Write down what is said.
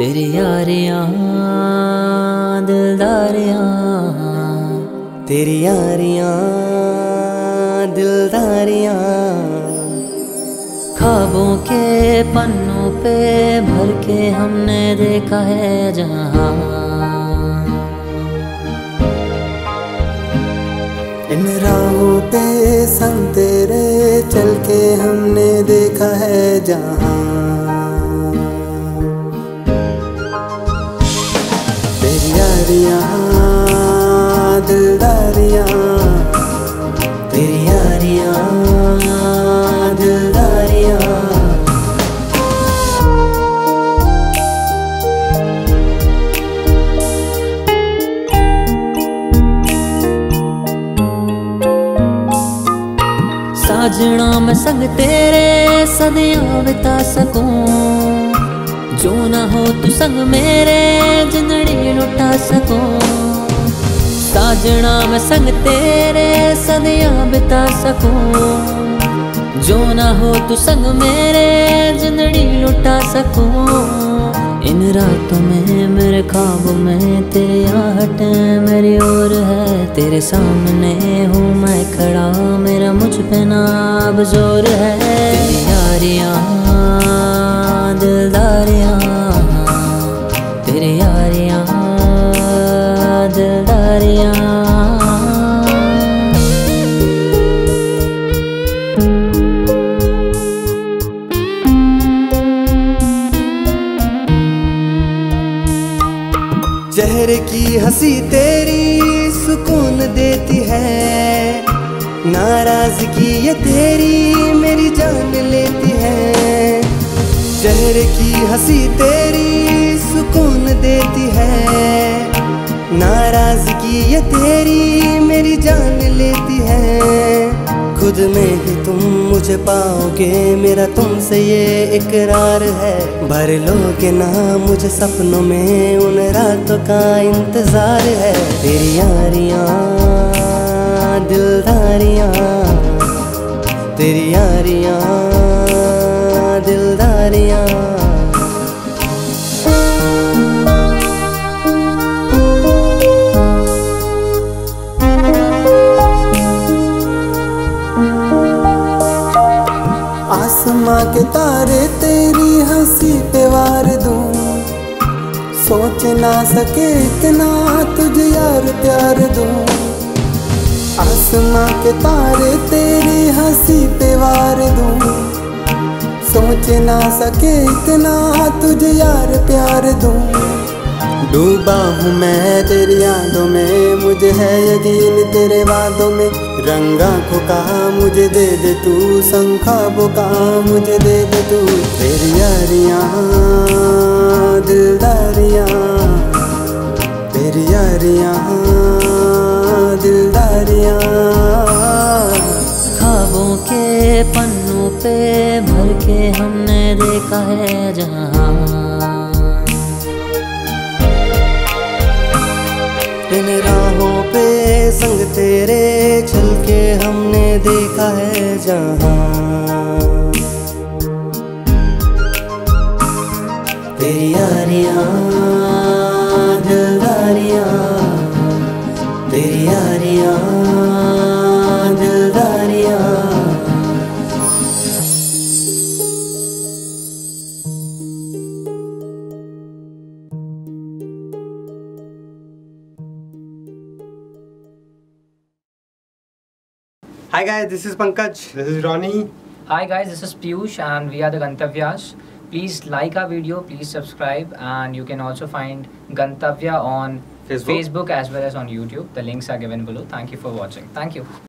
तेरी यारियां दिलदारियां, तेरी यारियां दिलदारियां, ख्वाबों के पन्नों पे भर के हमने देखा है जहां। इन राहों पे संग तेरे चल के हमने देखा है जहां। तेरी यारियां दिलदारियां, तेरी यारियां दिलदारियां, साजना मैं संग तेरे सदियां बिता सकूं, जो ना हो तू संग मेरे जिंदड़ी लुटा सकूं। साजना मैं संग तेरे सदियां बिता सकूं, जो ना हो तू संग मेरे जिंदड़ी लुटा सकूं। इन रातों में मेरे ख्वाबों में तेरी आहटें मेरी ओर है, तेरे सामने हूँ मैं खड़ा, मेरा मुझ पे ना अब जोर है। तेरी यारियां दिलदारियां, तेरी यारियां दिलदारियां, जहर की हंसी तेरी सुकून देती है, नाराजगी ये तेरी मेरी जान लेती है। जहर की हंसी तेरी सुकून देती है, नाराजगी ये तेरी मेरी जान लेती है। खुद में ही तुम मुझे पाओगे, मेरा तुमसे ये इकरार है। भर लोगे ना मुझे सपनों में, उन रातों का इंतजार है। तेरी यारियां दिलदारियां, तेरी यारियां दिलदारियां, आसमां के तारे तेरी हंसी पे वार दूं, सोच ना सके इतना तुझे यार प्यार दूं। आसमां के तारे तेरी हंसी पे वार दूं, सोच ना सके इतना तुझे यार प्यार दूं। डूबा हूँ मैं तेरी यादों में, मुझे है यकीन तेरे वादों में। रंग आँखों का मुझे दे दे तू, संग ख्वाबों का मुझे दे दे तू। तेरी यारियां दिलदारियां, तेरी यारियां दिलदारियां, ख्वाबों के पन्नों पे भर के हमने देखा है जहां। इन राहों पे संग तेरे चल के हमने देखा है जहां। तेरी यारियां दिलदारियां, तेरी Yaariyan दिलदारियां, Hi guys, this is Pankaj. This is Ronnie. Hi guys, this is Piyush and we are the Gantavyas. Please like our video, please subscribe, and you can also find Gantavya on Facebook as well as on YouTube. The links are given below. Thank you for watching. Thank you.